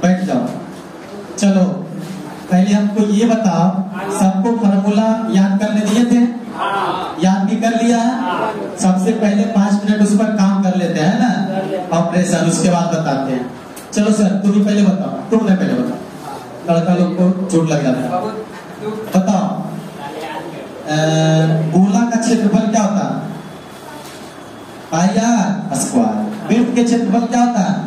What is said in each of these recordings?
बैठ जाओ। चलो पहले हमको ये बताओ, सबको फॉर्मूला याद करने दिए थे? याद भी कर लिया है? सबसे पहले 5 मिनट उस पर काम कर लेते हैं ना, ऑपरेशन, उसके बाद बताते हैं। चलो सर तुम ही पहले बताओ, तुमने पहले बताओ, लड़का लोग को चोट लग जाता है। बताओ गोला का क्षेत्रफल क्या होता है? Pi r square. वृत्त के क्षेत्रफल क्या होता है?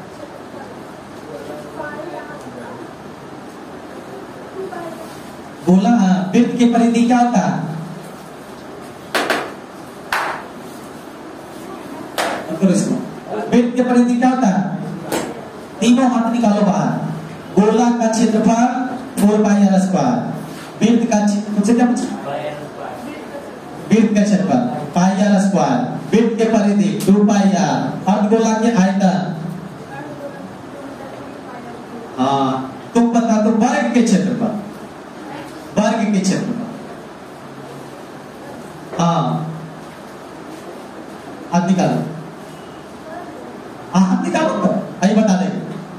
गोला वृत्त की परिधि क्या होता है? इसको वृत्त की परिधि क्या होता है? तीनों हाथ निकालो बाहर। गोला का क्षेत्रफल 4 पाई आर स्क्वायर। वृत्त का मुझसे क्या पूछा? वृत्त का क्षेत्रफल पाई आर स्क्वायर। वृत्त के परिधि 2 पाई आर। अर्धगोला के आयतन, हाँ तुम बता दो वर्ग के क्षेत्रफल, वर्ग के क्षेत्रफल। हाँ हाथ निकालो, हाँ हाथ निकालो तो अभी बता देंगे।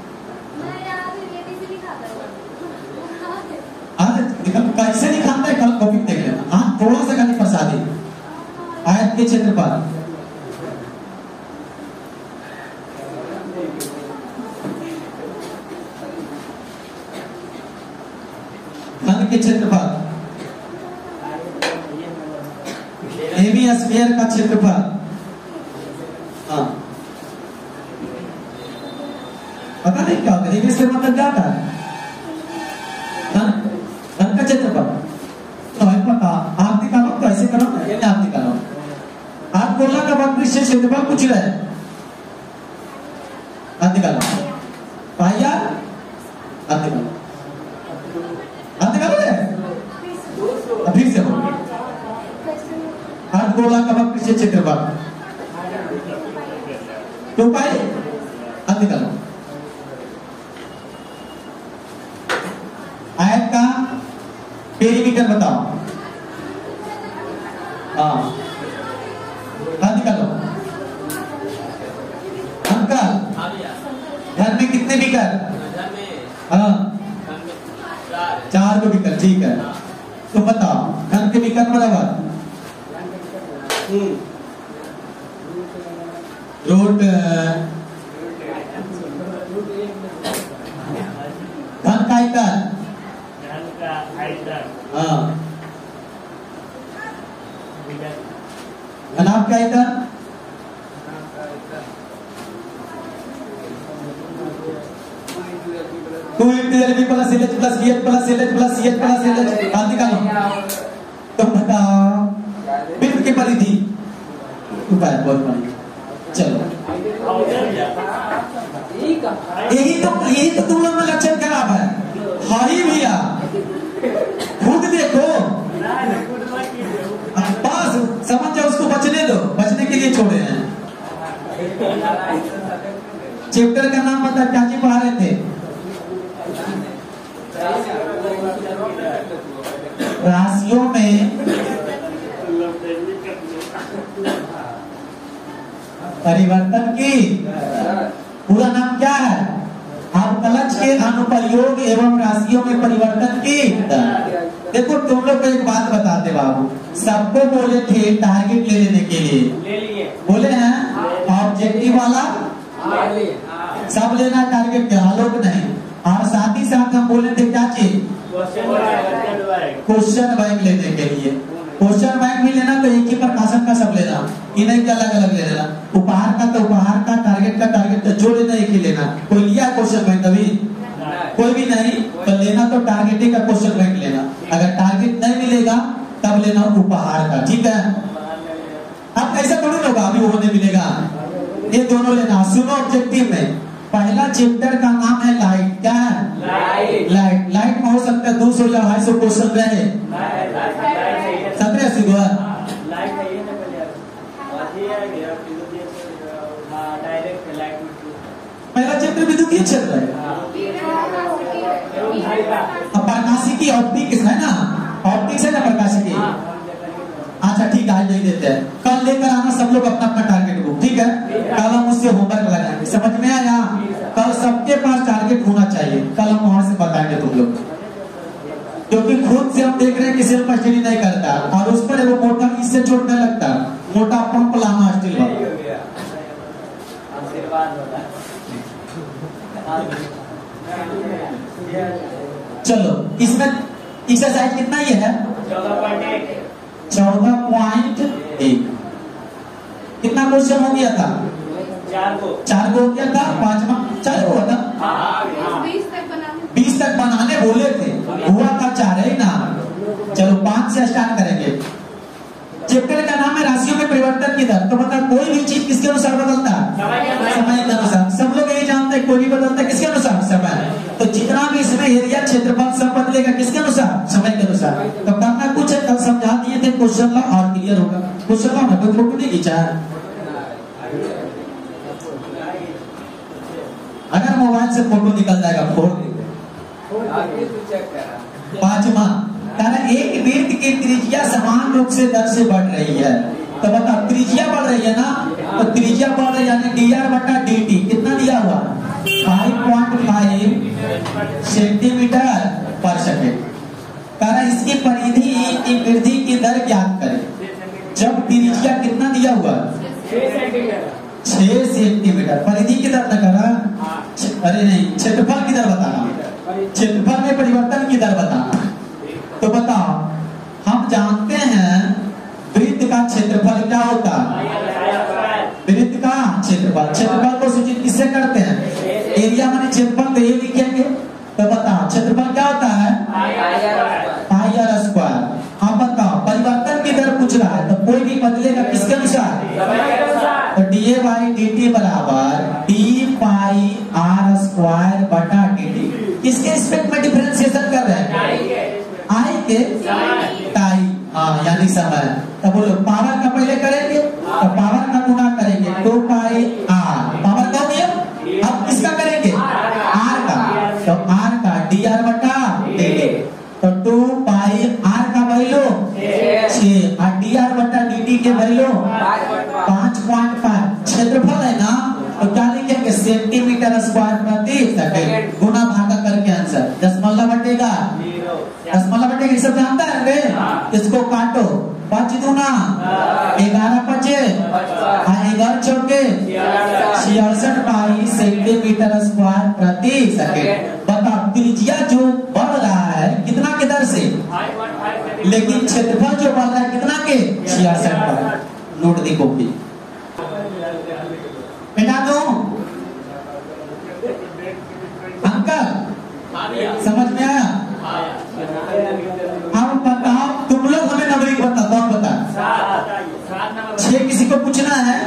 कैसे निकालता है कल कॉपी देख लेना। हाँ थोड़ा सा खाली फंसा दे। आयत के क्षेत्रफल, घन के क्षेत्रफल, एबी स्फीयर का क्षेत्रफल। हाँ पता नहीं क्या होता है, एबी स्फीयर मतलब क्या होता है? घन का क्षेत्रफल तो है पता। आप निकालो तो ऐसे करो ना, ये आप निकालो। आप गोला का वक्र से क्षेत्रफल पूछ रहे हैं, आप निकालो। पाया आप निकालो, आप निकालो रे। फिर से बोलो, आप गोला का वक्र से क्षेत्रफल 2 पाई, आप निकालो। आयत का पेरीमीटर बताओ। हाँ निकालो। अंकल घर में कितने बीकर? हाँ 4 को बीकर, ठीक है। तो बताओ घन के बीकर बराबर रूट घन का आयतन। हाँ घनाभ का आयतन। Two into L B plus L H plus B H plus L H plus C H plus L H. हाथ निकालो। तुम बताओ वृत्त की परिधि। बहुत बढ़िया। चलो यही तो तुम लोग में लक्षण खराब है। हाई भैया खुद देखो, बस समझ जाओ, उसको बचने दो, बचने के लिए छोड़े हैं। चैप्टर का नाम बता, क्या जी पढ़ा रहे थे? राशियों में परिवर्तन की पूरा नाम क्या है? अवकलज के अनुप्रयोग एवं राशियों में परिवर्तन की। देखो तुम लोग को एक बात बताते बाबू, सबको बोले थे टारगेट ले लेने के लिए, बोले हैं ऑब्जेक्टिव वाला सब लेना टारगेट के, आलोक नहीं। और साथ ही साथ हम बोले थे क्या चीज? क्वेश्चन बैंक लेने के लिए। क्वेश्चन बैंक भी लेना तो एक ही प्रकाशन का सब लेना, कि नहीं कि अलग अलग ले लेना। उपहार का तो उपहार का, टारगेट का टारगेट का, जो लेना एक ही लेना। कोई लिया क्वेश्चन बैंक अभी? कोई भी नहीं। तो लेना तो टारगेटिंग का क्वेश्चन बैंक लेना। अगर टारगेट नहीं मिलेगा तब लेना उपहार का, ठीक है। अब ऐसा थोड़ी होगा अभी होने मिलेगा, ये दोनों लेना। सुनो ऑब्जेक्टिव में पहला चैप्टर का नाम है लाइट। क्या है? लाइट। लाइट में हो सकता है 200 या 250 क्वेश्चन रहे। 17 80 पहला चैप्टर विद्युतीय क्षेत्र है। प्रकाशिकी ऑप्टिक्स है ना, ऑप्टिक्स है ना प्रकाशिकी। अच्छा ठीक है, आज नहीं देते हैं, कल लेकर आना सब लोग अपना अपना टारगेट बुक, ठीक है। कल हम उससे होमवर्क लगाएंगे, समझ में आया? कल सबके पास टारगेट होना चाहिए। कल हम वहां से बताएंगे तुम लोग, क्योंकि खुद से हम देख रहे हैं कि सेल्फ स्टडी नहीं करता और उस पर वो मोटा इससे चोट नहीं लगता, मोटा पंप लाना स्टील वाला। चलो इसमें एक्सरसाइज कितना ये है? 14.1। कितना क्वेश्चन हो गया था? 4 को हो गया था। 5वां 4 हुआ था। 20 तक बनाने बोले थे, हुआ था 4 है ना। चलो 5 से स्टार्ट करेंगे। चैप्टर का नाम है राशियों में परिवर्तन की दर। तो मतलब कोई भी चीज किसके अनुसार बदलता है? समय के अनुसार। सब लोग यही जानते हैं, कोई भी बदलता है किसके अनुसार? समय। तो जितना भी इसमें एरिया क्षेत्रफल सब बदलेगा किसके अनुसार? समय के अनुसार। तो करना कुछ है, कल समझा दिए थे, क्वेश्चन ला और क्लियर होगा। क्वेश्चन ला ना, कोई फोटो नहीं खींचा है। अगर मोबाइल से फोटो निकल जाएगा फोड़ देंगे। 5वां कारण एक वृत्त की त्रिज्या समान रूप से दर से बढ़ रही है। तो बता, त्रिज्या बढ़ रही है ना, तो त्रिज्या बढ़ रही है यानी dr बटा dt कितना दिया हुआ? 5.5 सेंटीमीटर पर सेकेंड। कारण इसकी परिधि की वृद्धि की दर ज्ञात करें। जब त्रिज्या कितना दिया हुआ? 6 सेंटीमीटर। परिधि की दर न करा, अरे नहीं, क्षेत्रफल की दर बताना, क्षेत्रफल में परिवर्तन की दर बताना। तो बताओ, हम जानते हैं वृत्त का क्षेत्रफल क्या होता है? वृत्त का क्षेत्रफल। क्षेत्रफल को सूचित किससे करते हैं? एरिया माने क्षेत्रफल, तो ये लिखेंगे। तो बताओ क्षेत्रफल क्या होता है? Pi r square. आप बताओ परिवर्तन की दर पूछ रहा है, तो कोई भी बदलेगा किसके अनुसार? तो डीए बाई dt बराबर डी पाई आर स्क्वायर बटा dt। किसके रिस्पेक्ट में डिफरेंशिएशन कर रहे हैं? आई के टाई, हाँ यानी समय। तो बोलो पावर का पहले करेंगे, तो पावर का गुणा करेंगे 2 पाई आर। पावर का नियम अब किसका करेंगे? आर का। तो आर का dr बटा dt। तो 2 पाई आर का वैल्यू 6 और dr बटा dt के वैल्यू 5.5। क्षेत्रफल है ना, तो क्या लिखेंगे? सेंटीमीटर स्क्वायर प्रति सेकंड। गुणा भागा करके आंसर। दशमलव बटेगा, दशमलव बटेगा, ये सब जानता है रे। इसको काटो, 5 दूना 11 पचे 11 चौके 66 पाई सेंटीमीटर स्क्वायर प्रति सेकंड। बताओ त्रिज्या जो बढ़ रहा है कितना के दर से? लेकिन क्षेत्रफल जो बढ़ रहा है कितना के? 66 पाई। नोट दी कॉपी मिटा दो। अंकल समझ में आया? हम बताओ, तुम लोग हमें नंबरिंग बता दो। बता 6 किसी को पूछना है?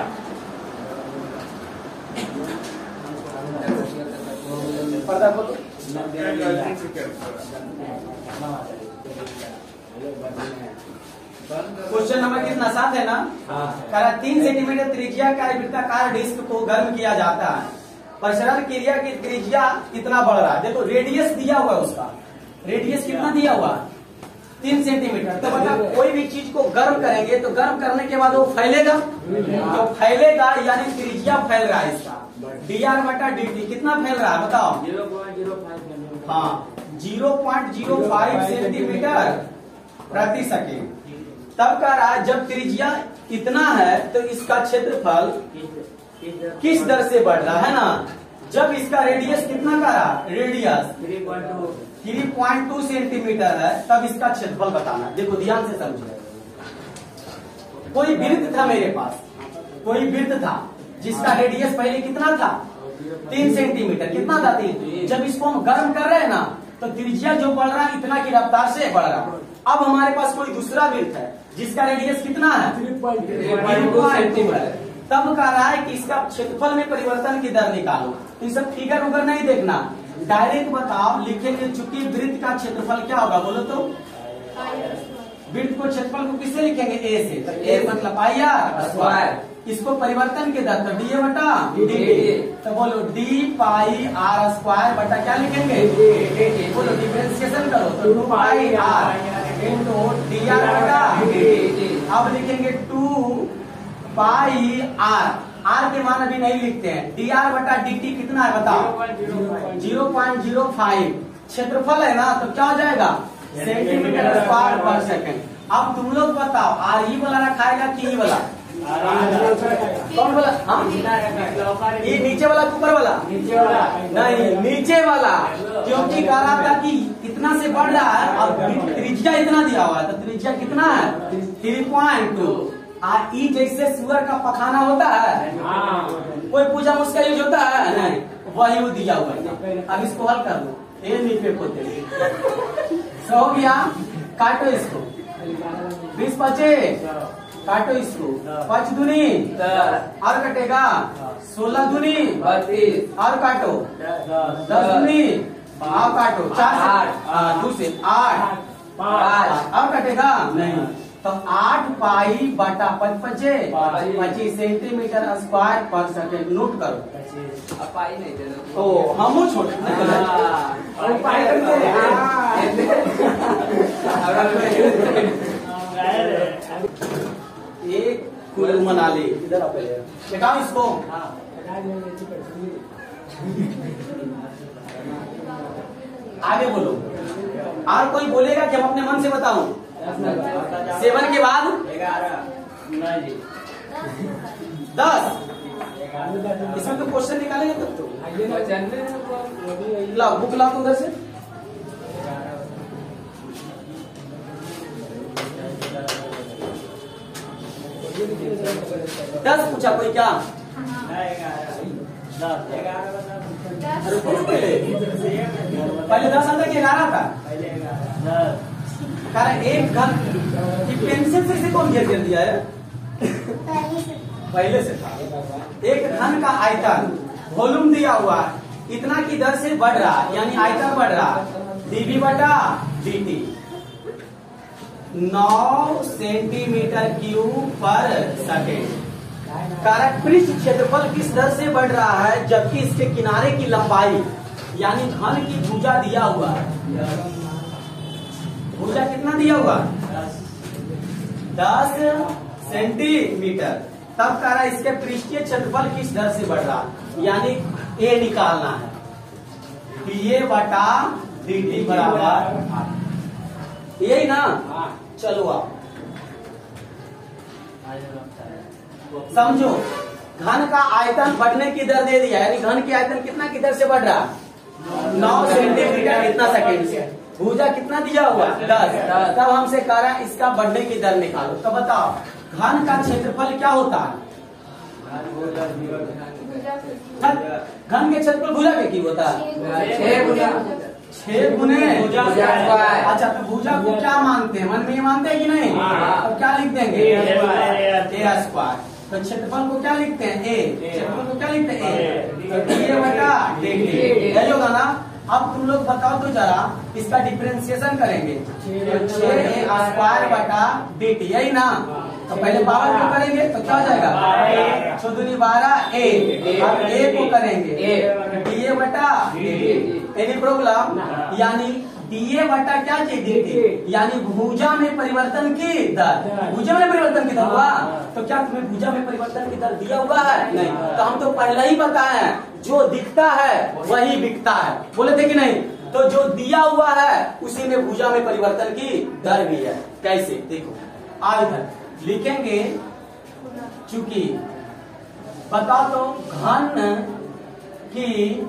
क्वेश्चन नंबर कितना? 7 है ना। 3 सेंटीमीटर त्रिज्या का वृत्ताकार डिस्क को गर्म किया जाता है। प्रसरण क्रिया की त्रिज्या कितना बढ़ रहा है? देखो रेडियस दिया हुआ है, उसका रेडियस कितना दिया हुआ? 3 सेंटीमीटर। तो मतलब कोई भी चीज को गर्म करेंगे तो गर्म करने के बाद वो फैलेगा, तो फैलेगा यानी त्रिज्या फैल रहा है इसका। dr बटा dt कितना फैल रहा है बताओ? 0.05 हाँ 0.05 सेंटीमीटर प्रति सेकेंड। तब कह रहा है जब त्रिज्या इतना है तो इसका क्षेत्रफल किस दर से बढ़ रहा है ना। जब इसका रेडियस कितना का रहा? रेडियस 3.2 सेंटीमीटर है, तब इसका क्षेत्रफल बताना। देखो ध्यान से समझिए। कोई वृत्त था मेरे पास, कोई वृत्त था जिसका रेडियस पहले कितना था? 3 सेंटीमीटर। कितना था? 3। जब इसको हम गर्म कर रहे हैं ना, तो त्रिज्या जो बढ़ रहा है इतना की रफ्तार से बढ़ रहा है। अब हमारे पास कोई दूसरा वृत्त है जिसका रेडियस कितना है? 3.2 सेंटीमीटर। तब कह रहा है कि इसका क्षेत्रफल में परिवर्तन की दर निकालो। तो ये सब फिगर उगर नहीं देखना, डायरेक्ट बताओ लिखेंगे। चूंकि वृत्त का क्षेत्रफल क्या होगा बोलो तो? वृत्त को क्षेत्रफल को किससे लिखेंगे? ए से। तो ए मतलब पाई आर स्क्वायर। इसको परिवर्तन के दर तो डी बटा डी। तो बोलो डी पाई आर स्क्वायर बटा क्या लिखेंगे? बोलो डिफरेंशिएशन करो तो 2 pi r into D R बटा डी। अब लिखेंगे 2 पाई आर आर के मान अभी नहीं लिखते हैं। dr बटा dt कितना है बताओ? 0.05। क्षेत्रफल है ना, तो क्या हो जाएगा? Centimetre square per second. अब तुम लोग बताओ, आर ई वाला रखाएगा कि ई वाला? कौन वाला? हाँ, ये नीचे वाला ऊपर वाला? नीचे वाला नहीं, नीचे वाला, क्योंकि कह रहा था कि इतना से बढ़ रहा है और त्रिज्या इतना दिया हुआ है, तो त्रिज्या कितना है? 3.2। ई जैसे सुअर का पखाना होता है, कोई पूजा उसका यूज होता है नहीं, वही वो दिया हुआ है। अब इसको हल कर लो, ये नीचे पोते सो गया। काटो इसको, 20 बचे, काटो इसको, 5 दूनी और कटेगा 16 दूनी 32 और काटो 10 दूनी और काटो 4 2 से 8 5 और कटेगा नहीं, तो 8 पाई बटा 25 centimetre square per second. Note करो, पाई नहीं दे दो तो हम छोटे एक कुल्लू मनाली इधर आप लगाओ इसको। आगे बोलो, और कोई बोलेगा कि हम अपने मन से बताऊं? 7 के बाद 10। इसमें तो क्वेश्चन निकालेंगे तब तो। लाओ बुक लाओ तो उधर से। दस पूछा कोई क्या? पहले 10 आता कि 11 था? कारण एक घन की पेंसिल से कौन घेर दिया है? पहले से था। एक घन का आयतन वॉल्यूम दिया हुआ है, इतना की दर से बढ़ रहा है, यानी आयतन बढ़ रहा है, dv बटा dt 9 centimetre cube per second. कारक पृष्ठ क्षेत्रफल किस दर से बढ़ रहा है, जबकि इसके किनारे की लंबाई यानी घन की भुजा दिया हुआ है। भुजा कितना दिया हुआ? 10 सेंटीमीटर। तब कह रहा है इसके पृष्ठीय क्षेत्रफल किस दर से बढ़ रहा है, यानी ए निकालना है। dA बटा dt बराबर यही ना? चलो आप समझो, घन का आयतन बढ़ने की दर दे दिया, यानी घन की आयतन कितना की दर से बढ़ रहा? 9 सेंटीमीटर कितना सेकेंड से। भुजा कितना दिया हुआ? 10। तब हमसे कह रहा है इसका बढ़ने की दर निकालो। तो बताओ घन का क्षेत्रफल क्या होता है? घन के क्षेत्रफल भुजा के की होता है? 6 गुने भुजा। अच्छा, तो भुजा को क्या मानते हैं? मन में ये मानते हैं कि नहीं? तो क्या लिख देंगे? a square. तो क्षेत्रफल को क्या लिखते हैं? a। क्षेत्रफल को क्या लिखते हैं? a। तो dA बटा dt यही होगा ना? अब तुम लोग बताओ तो जरा, इसका डिफरेंशिएशन करेंगे। 6a स्क्वायर बटा dt यही ना? तो पहले पावर को करेंगे तो क्या हो जाएगा? 6 दूनी 12 a। अब a को करेंगे dA बटा dt। Any problem? यानी dA बटा क्या चीज? dt, यानी भुजा में परिवर्तन की दर। भुजा में परिवर्तन की दर हुआ, तो क्या तुम्हें भुजा में परिवर्तन की दर दिया हुआ है? नहीं। तो हम तो पहले ही बताए हैं, जो दिखता है वही बिकता है, बोले थे कि नहीं? तो जो दिया हुआ है उसी में भुजा में परिवर्तन की दर भी है। कैसे? देखो आज इधर लिखेंगे, चूंकि बताओ तो घन की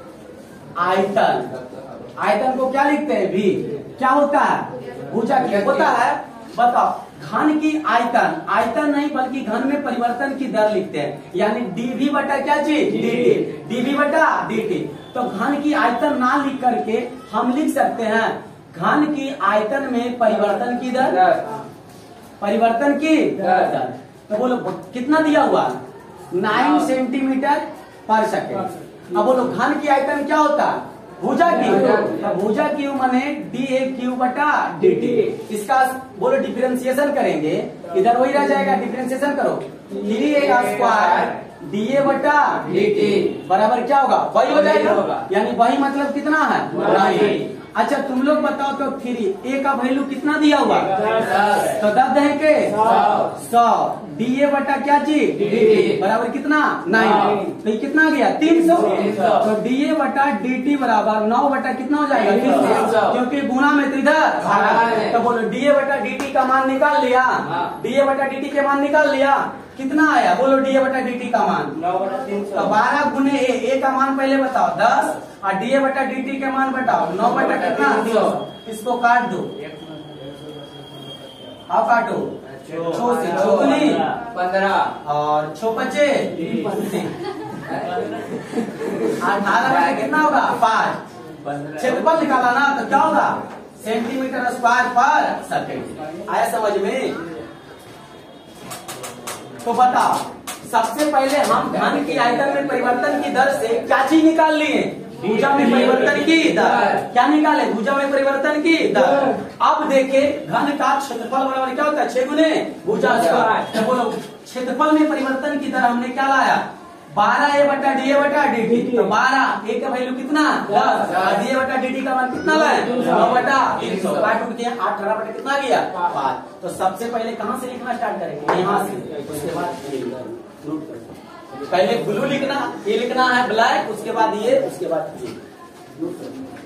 आयतन को क्या लिखते हैं? भी क्या होता है? भुजा की होता है। बताओ घन की आयतन नहीं बल्कि घन में परिवर्तन की दर लिखते हैं, यानी dv बटा क्या चीज? dt। dv बटा dt। तो घन की आयतन ना लिख करके हम लिख सकते हैं घन की आयतन में परिवर्तन की दर। परिवर्तन की दर तो बोलो कितना दिया हुआ? 9 सेंटीमीटर पर सेकेंड। अब बोलो घन की आयतन क्या होता है? भुजा की। भुजा की माने dA क्यू बटा dt। इसका बोलो डिफरेंशिएशन करेंगे, इधर वही रह जाएगा, डिफरेंशिएशन करो। 3a स्क्वायर dA बटा dt बराबर क्या होगा? वही हो जाएगा, यानी वही मतलब कितना है? नहीं। अच्छा तुम लोग बताओ तो 3 a का वैल्यू कितना दिया हुआ? तो 10 है के 100 डीए बटा क्या चीज dt बराबर कितना 9। हाँ। तो ये कितना गया 300। 300। तो डीए बटा dt बराबर 9 बटा कितना हो जाएगा 300। क्योंकि गुना में तो इधर भागा है। तो बोलो डीए बटा dt का मान निकाल लिया। हाँ। डीए बटा dt के मान निकाल लिया, कितना आया बोलो डीए बटा dt का मान 9/300। तो 12 गुने ए का मान पहले बताओ 10 और डीए बटा dt के मान बताओ 9 बटा कितना 300। इसको काट दो, हाँ काटो, छो से चौगुनी 15 और छो पचे 18 बटा कितना होगा 5। क्षेत्रफल निकाला ना तो क्या होगा सेंटीमीटर स्क्वायर पर सेकंड। आया समझ में? तो बताओ सबसे पहले हम घन की आयतन में परिवर्तन की दर से क्या चीज निकाल लिए भुजा में परिवर्तन की दर। क्या निकाले भुजा में परिवर्तन की दर। अब देखे घन का क्षेत्रफल बराबर क्या होता है 6 गुने भुजा स्क्वायर। तो बोलो क्षेत्रफल में परिवर्तन की दर हमने क्या लाया 12a बटा डी बटा dt। तो 12 a का वैल्यू कितना 10 और डी बटा dt का मान कितना लाए 9 बटा 300। काट उठ गया 18 बटा कितना गया 5। तो सबसे पहले कहाँ से लिखना स्टार्ट करेंगे यहाँ से, उसके बाद पहले ब्लू लिखना, ये लिखना है ब्लैक, उसके बाद ये, उसके बाद ये।